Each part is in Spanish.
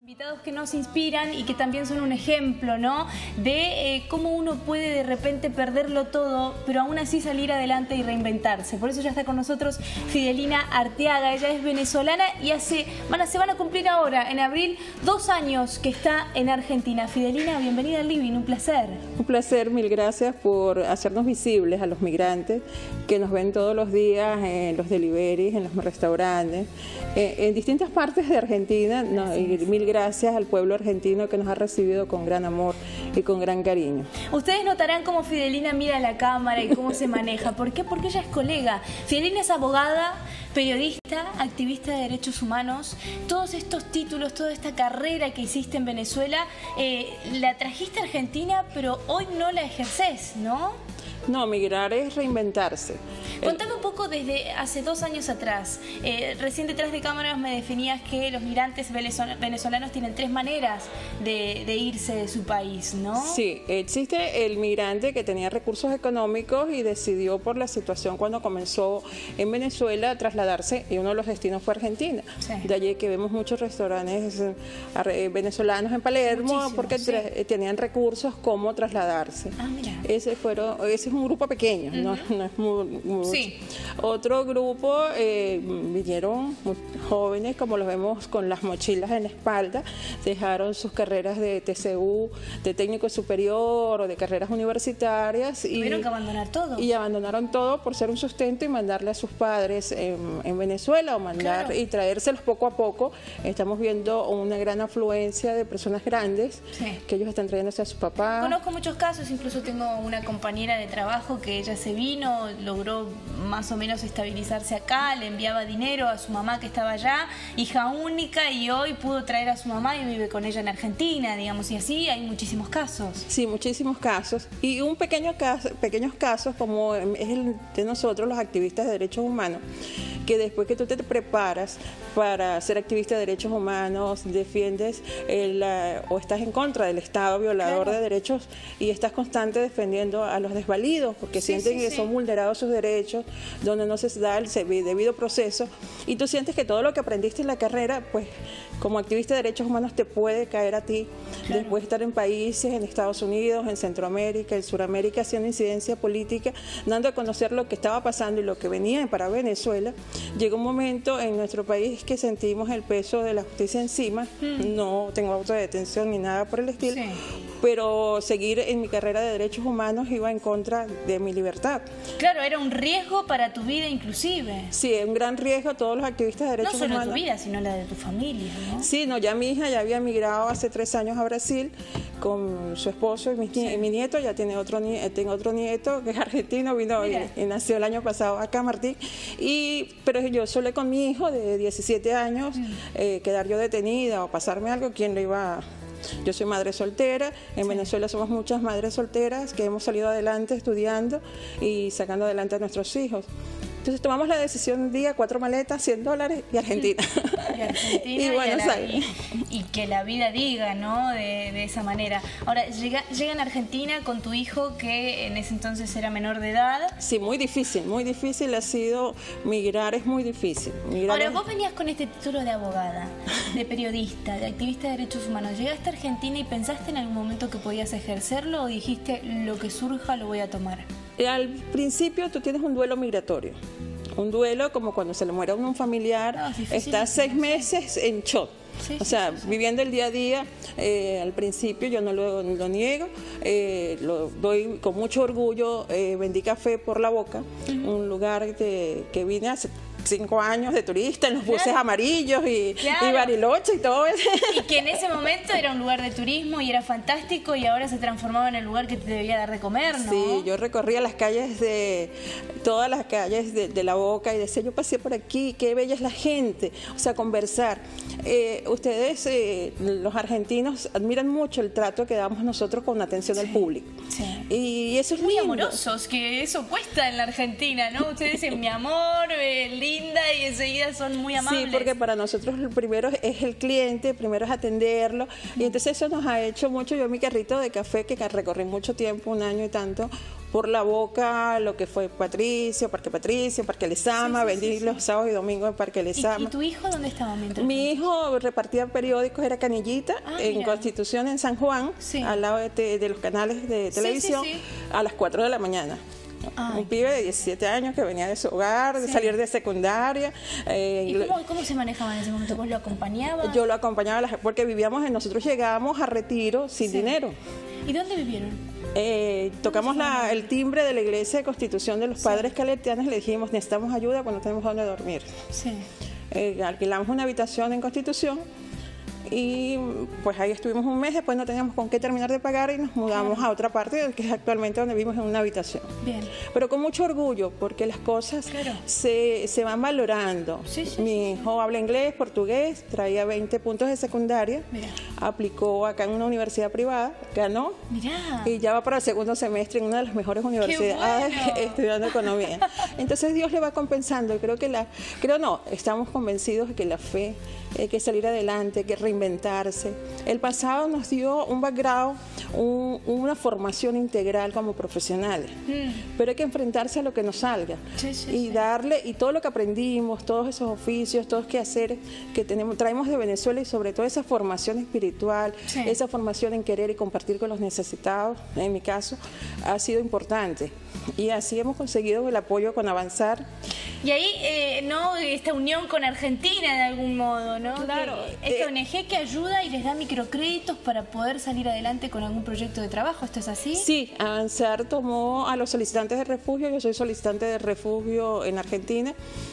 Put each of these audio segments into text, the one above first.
Invitados que nos inspiran y que también son un ejemplo, ¿no? De cómo uno puede de repente perderlo todo, pero aún así salir adelante y reinventarse. Por eso ya está con nosotros Fidelina Arteaga. Ella es venezolana y se van a cumplir ahora, en abril, 2 años que está en Argentina. Fidelina, bienvenida al Living, un placer. Un placer, mil gracias por hacernos visibles a los migrantes que nos ven todos los días en los deliveries, en los restaurantes, en distintas partes de Argentina. Mil gracias al pueblo argentino que nos ha recibido con gran amor y con gran cariño. Ustedes notarán cómo Fidelina mira a la cámara y cómo se maneja. ¿Por qué? Porque ella es colega. Fidelina es abogada, periodista, activista de derechos humanos. Todos estos títulos, toda esta carrera que hiciste en Venezuela, la trajiste a Argentina, pero hoy no la ejercés, ¿no? No, migrar es reinventarse. Contame un poco desde hace 2 años atrás. Recién detrás de cámaras me definías que los migrantes venezolanos tienen 3 maneras de irse de su país, ¿no? Sí, existe el migrante que tenía recursos económicos y decidió por la situación cuando comenzó en Venezuela a trasladarse, y uno de los destinos fue Argentina. Sí. De allí que vemos muchos restaurantes venezolanos en Palermo. Muchísimo, porque sí, tenían recursos como trasladarse. Ah, mira. Ese es un grupo pequeño, no es muy sí. Otro grupo vinieron jóvenes, como los vemos con las mochilas en la espalda, dejaron sus carreras de TCU, de técnico superior o de carreras universitarias. Tuvieron que abandonar todo. Y abandonaron todo por ser un sustento y mandarle a sus padres en Venezuela, o mandar, claro, y traérselos poco a poco. Estamos viendo una gran afluencia de personas grandes, sí, que ellos están trayéndose a sus papás. Conozco muchos casos, incluso tengo una compañera de trabajo que ella se vino, logró más o menos estabilizarse acá, le enviaba dinero a su mamá que estaba allá, hija única, y hoy pudo traer a su mamá y vive con ella en Argentina, digamos, y así hay muchísimos casos. Sí, muchísimos casos, y pequeños casos como es el de nosotros, los activistas de derechos humanos, que después que tú te preparas para ser activista de derechos humanos, defiendes o estás en contra del Estado violador, claro, de derechos, y estás constante defendiendo a los desvalidos, porque sí, sienten que son vulnerados sus derechos, donde no se da el debido proceso, y tú sientes que todo lo que aprendiste en la carrera, pues como activista de derechos humanos te puede caer a ti, claro, después de estar en países, en Estados Unidos, en Centroamérica, en Suramérica, haciendo incidencia política, dando a conocer lo que estaba pasando y lo que venía para Venezuela. Llegó un momento en nuestro país que sentimos el peso de la justicia encima. No tengo autodetención ni nada por el estilo, sí, pero seguir en mi carrera de derechos humanos iba en contra de mi libertad. Claro, era un riesgo para tu vida inclusive. Sí, un gran riesgo a todos los activistas de derechos humanos. No solo tu vida, sino la de tu familia, ¿no? Sí, no, ya mi hija ya había migrado hace 3 años a Brasil con su esposo y mi nieto. Ya tengo otro nieto que es argentino, vino y nació el año pasado acá, Martín. Pero yo sola con mi hijo de 17 años, quedar yo detenida o pasarme algo, ¿quién lo iba a...? Yo soy madre soltera, en Venezuela somos muchas madres solteras que hemos salido adelante estudiando y sacando adelante a nuestros hijos. Entonces tomamos la decisión un día, 4 maletas, $100 y Argentina. Y Argentina y Buenos Aires. Y que la vida diga, ¿no? De esa manera. Ahora, llegan a Argentina con tu hijo que en ese entonces era menor de edad. Sí, muy difícil ha sido migrar, es muy difícil. Ahora, vos venías con este título de abogada, de periodista, de activista de derechos humanos. ¿Llegaste a Argentina y pensaste en algún momento que podías ejercerlo o dijiste lo que surja lo voy a tomar? Al principio tú tienes un duelo migratorio. Un duelo como cuando se le muere a un familiar, estás 6 meses en shock. Sí, o sea, sí, viviendo el día a día. Al principio yo no lo niego, lo doy con mucho orgullo. Vendí café por La Boca, un lugar que vine hace 5 años de turista en los buses amarillos y Bariloche y todo eso. Y que en ese momento era un lugar de turismo y era fantástico, y ahora se transformaba en el lugar que te debía dar de comer, ¿no? Sí, yo recorría todas las calles de La Boca y decía, yo pasé por aquí, qué bella es la gente, o sea, conversar. Ustedes, los argentinos, admiran mucho el trato que damos nosotros con atención al público. Sí. Y eso es muy lindo. Amorosos, que eso cuesta en la Argentina, ¿no? Ustedes dicen, mi amor, linda, y enseguida son muy amables. Sí, porque para nosotros el primero es el cliente, primero es atenderlo, y entonces eso nos ha hecho mucho. Yo mi carrito de café, que recorrí mucho tiempo, 1 año y tanto, por la boca lo que fue Parque Lezama, vendí los sábados y domingos en Parque Lezama. ¿Y tu hijo dónde estaba mientras? Mi hijo repartía periódicos, era canillita, en Constitución, en San Juan, al lado de los canales de televisión, a las 4 de la mañana. Un pibe de 17 años que venía de su hogar, de salir de secundaria. ¿Y cómo se manejaba en ese momento? ¿Vos lo acompañabas? Yo lo acompañaba porque nosotros llegábamos a retiro sin dinero. ¿Y dónde vivieron? Tocamos el timbre de la iglesia de Constitución de los padres caletianos y le dijimos, necesitamos ayuda cuando no tenemos dónde dormir. Alquilamos una habitación en Constitución y pues ahí estuvimos un mes, después no teníamos con qué terminar de pagar y nos mudamos a otra parte, que es actualmente donde vivimos, en una habitación. Pero con mucho orgullo, porque las cosas se van valorando. Mi hijo habla inglés, portugués, traía 20 puntos de secundaria, aplicó acá en una universidad privada, ganó, y ya va para el segundo semestre en una de las mejores universidades estudiando economía. Entonces Dios le va compensando, y estamos convencidos de que la fe, que salir adelante, que reinventarse. El pasado nos dio un background, una formación integral como profesionales, pero hay que enfrentarse a lo que nos salga y darle, y todo lo que aprendimos, todos esos oficios, todos quehaceres que traemos de Venezuela, y sobre todo esa formación espiritual, esa formación en querer y compartir con los necesitados, en mi caso, ha sido importante. Y así hemos conseguido el apoyo con Avanzar. Y ahí, esta unión con Argentina de algún modo, ¿no? Claro. Esta ONG que ayuda y les da microcréditos para poder salir adelante con algún proyecto de trabajo, ¿esto es así? Sí, Avanzar tomó a los solicitantes de refugio, yo soy solicitante de refugio en Argentina,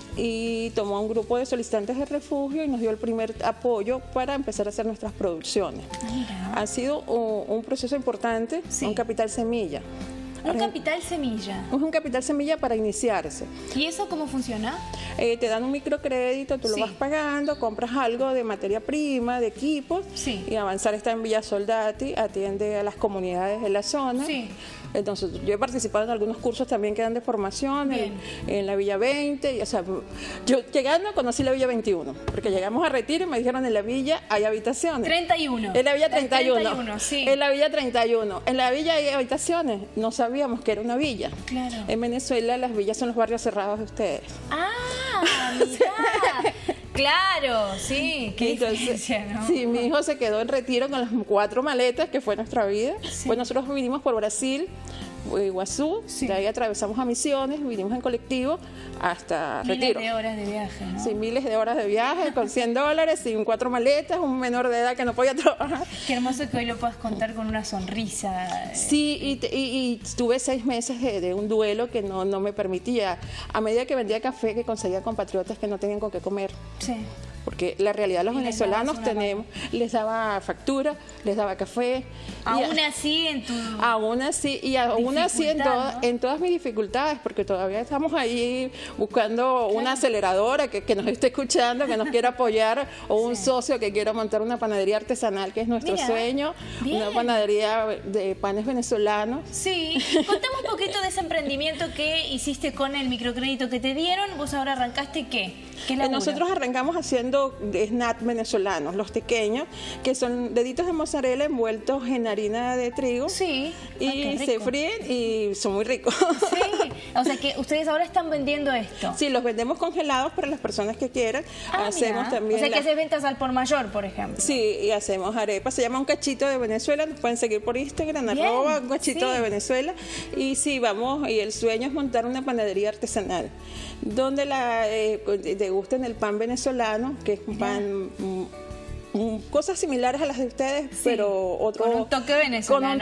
y tomó a un grupo de solicitantes de refugio y nos dio el primer apoyo para empezar a hacer nuestras producciones. Ha sido un proceso importante, un capital semilla. Un capital semilla. Es un capital semilla para iniciarse. ¿Y eso cómo funciona? Te dan un microcrédito, tú lo vas pagando, compras algo de materia prima, de equipos, y Avanzar está en Villa Soldati, atiende a las comunidades de la zona. Entonces, yo he participado en algunos cursos también que dan de formación en la Villa 20. Y, o sea, yo llegando conocí la Villa 21, porque llegamos a retiro y me dijeron, en la Villa hay habitaciones. 31. En la Villa 31. 31, sí. En la Villa 31. En la Villa hay habitaciones. No sabíamos que era una villa. Claro. En Venezuela las villas son los barrios cerrados de ustedes. Ah, mirá. Claro, sí, qué diferencia, ¿no? Sí, mi hijo se quedó en retiro con las 4 maletas, que fue nuestra vida. Pues nosotros vinimos por Brasil, Iguazú, de ahí atravesamos a Misiones, vinimos en colectivo hasta Retiro. Miles de horas de viaje, ¿no? Sí, miles de horas de viaje, con $100, sin 4 maletas, un menor de edad que no podía trabajar. Qué hermoso que hoy lo puedas contar con una sonrisa. Sí, y tuve 6 meses de un duelo que no me permitía. A medida que vendía café, que conseguía compatriotas que no tenían con qué comer. Porque la realidad los venezolanos les daba factura, les daba café. Aún así en todas mis dificultades, porque todavía estamos ahí buscando una aceleradora que nos esté escuchando, que nos quiera apoyar, o un socio que quiera montar una panadería artesanal, que es nuestro sueño, una panadería de panes venezolanos. Sí, contame un poquito de ese emprendimiento que hiciste con el microcrédito que te dieron. Vos ahora arrancaste, ¿qué nosotros arrancamos haciendo snacks venezolanos, los pequeños, que son deditos de mozzarella envueltos en harina de trigo. Y se fríen y son muy ricos. O sea que ustedes ahora están vendiendo esto. Sí, los vendemos congelados para las personas que quieran. Hacemos también. O sea que haces ventas al por mayor, por ejemplo. Sí, y hacemos arepas. Se llama Un Cachito de Venezuela. Nos pueden seguir por Instagram, @Un Cachito de Venezuela. Y sí, y el sueño es montar una panadería artesanal, donde degusten el pan venezolano, que es un pan, cosas similares a las de ustedes, pero con un toque venezolano.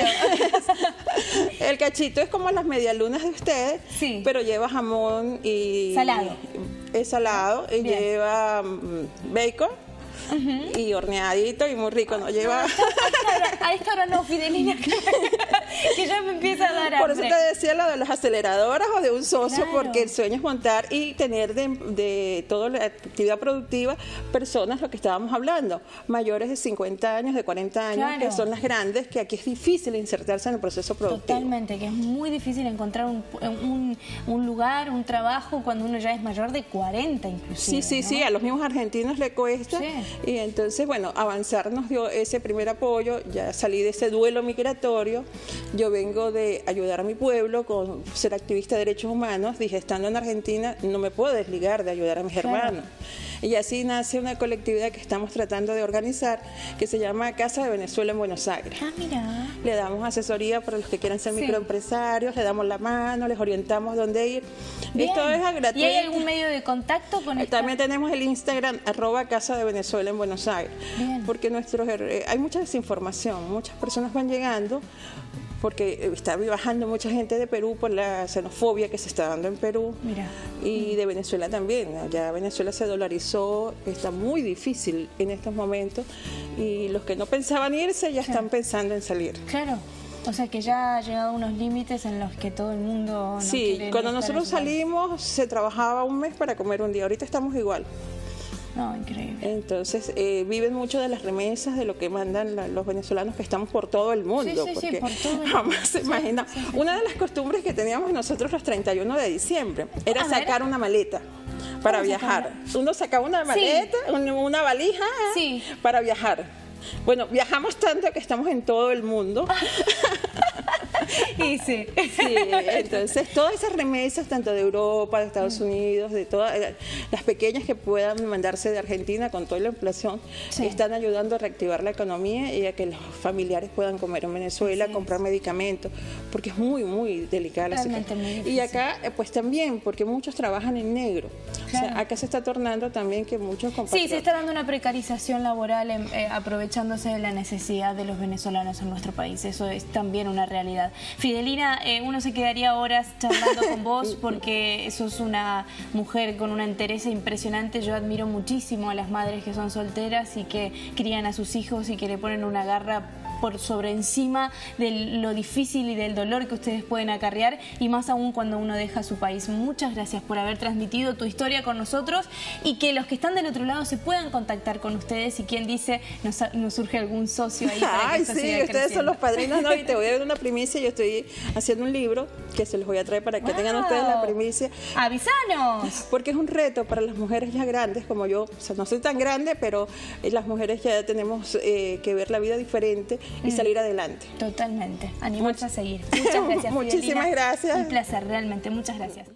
El cachito es como las medialunas de ustedes, pero lleva jamón y salado. Es salado y lleva bacon. Y horneadito y muy rico, ¿no? Lleva... A esta hora no, Fidelina, que ya me empieza a dar hambre. Por eso te decía lo de las aceleradoras o de un socio, porque el sueño es montar y tener de toda la actividad productiva personas, lo que estábamos hablando, mayores de 50 años, de 40 años, que son las grandes, que aquí es difícil insertarse en el proceso productivo. Totalmente, que es muy difícil encontrar un lugar, un trabajo cuando uno ya es mayor de 40 inclusive. Sí, a los mismos argentinos le cuesta. Y entonces, Avanzar nos dio ese primer apoyo, ya salí de ese duelo migratorio Yo vengo de ayudar a mi pueblo con ser activista de derechos humanos. Dije, estando en Argentina, no me puedo desligar de ayudar a mis hermanos. Y así nace una colectividad que estamos tratando de organizar, que se llama Casa de Venezuela en Buenos Aires. Ah, mira. Le damos asesoría para los que quieran ser microempresarios, le damos la mano, les orientamos dónde ir. Bien. Esto es gratuito. ¿Y hay algún medio de contacto con esto? También tenemos el Instagram, @Casa de Venezuela en Buenos Aires. Bien. Porque hay mucha desinformación, muchas personas van llegando, porque está bajando mucha gente de Perú por la xenofobia que se está dando en Perú. Mira. Y de Venezuela también. Ya Venezuela se dolarizó, está muy difícil en estos momentos, y los que no pensaban irse ya están pensando en salir. Claro. O sea que ya ha llegado a unos límites en los que todo el mundo no Sí, quiere cuando estar nosotros salimos se trabajaba un mes para comer un día. Ahorita estamos igual. No, increíble. Entonces, viven mucho de las remesas, de lo que mandan los venezolanos, que estamos por todo el mundo. Sí, porque por todo el mundo. jamás se imagina. Una de las costumbres que teníamos nosotros los 31 de diciembre era sacar una maleta para viajar. Uno sacaba una maleta, una valija para viajar. Bueno, viajamos tanto que estamos en todo el mundo. Y sí. Sí, entonces todas esas remesas, tanto de Europa, de Estados Unidos, de todas las pequeñas que puedan mandarse de Argentina con toda la inflación, están ayudando a reactivar la economía y a que los familiares puedan comer en Venezuela, comprar medicamentos, porque es muy, muy delicada la situación. Y acá, pues también, porque muchos trabajan en negro. Claro. O sea, acá se está tornando también que muchos compatriotas... Sí, se está dando una precarización laboral aprovechándose de la necesidad de los venezolanos en nuestro país. Eso es también una realidad. Fidelina, uno se quedaría horas charlando con vos porque sos una mujer con una entereza impresionante. Yo admiro muchísimo a las madres que son solteras y que crían a sus hijos y que le ponen una garra por sobre encima de lo difícil y del dolor que ustedes pueden acarrear, y más aún cuando uno deja su país. Muchas gracias por haber transmitido tu historia con nosotros, y que los que están del otro lado se puedan contactar con ustedes, y quien dice nos surge algún socio ahí para que esto siga ustedes creciendo. son los padrinos, ¿no? Y te voy a dar una primicia. Yo estoy haciendo un libro que se los voy a traer para que tengan ustedes la primicia. ¡Avísanos! Porque es un reto para las mujeres ya grandes como yo. O sea, no soy tan grande, pero las mujeres ya tenemos que ver la vida diferente y salir adelante. Totalmente. Animarse a seguir. Muchas gracias, Muchísimas Fidelina. gracias. Un placer, realmente. Muchas gracias.